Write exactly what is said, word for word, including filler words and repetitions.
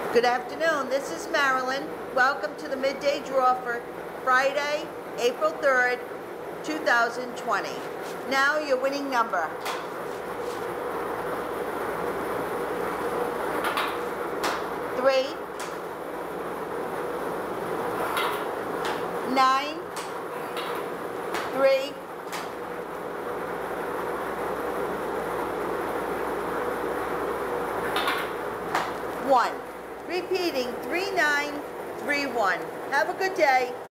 Good afternoon, this is Marilyn. Welcome to the midday draw for Friday, April third, two thousand twenty. Now your winning number. Three, nine, three, one. Repeating, three nine three one. Have a good day.